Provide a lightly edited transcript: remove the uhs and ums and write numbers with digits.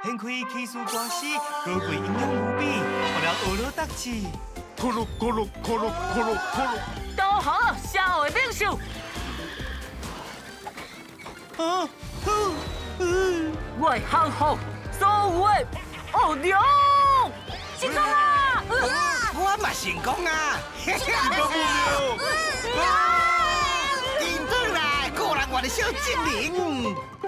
很可以气数大师，高贵营养无比，我了学了得志。 咕噜咕噜咕噜咕噜咕噜。 都好了，下回领袖。 啊！ 我行好，所有的学娘，成功啦！ 我嘛成功啊！ 成功了！ 认真啦，个人我的小精灵。